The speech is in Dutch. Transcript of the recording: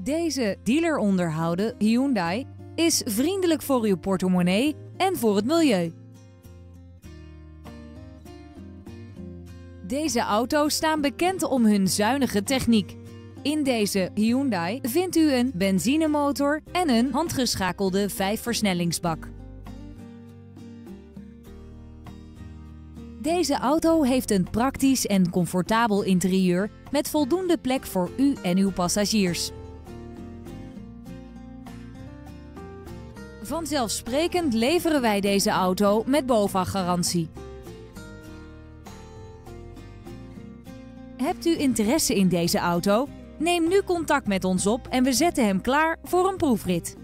Deze dealer onderhouden Hyundai is vriendelijk voor uw portemonnee en voor het milieu. Deze auto's staan bekend om hun zuinige techniek. In deze Hyundai vindt u een benzinemotor en een handgeschakelde 5-versnellingsbak. Deze auto heeft een praktisch en comfortabel interieur met voldoende plek voor u en uw passagiers. Vanzelfsprekend leveren wij deze auto met BOVAG-garantie. Hebt u interesse in deze auto? Neem nu contact met ons op en we zetten hem klaar voor een proefrit.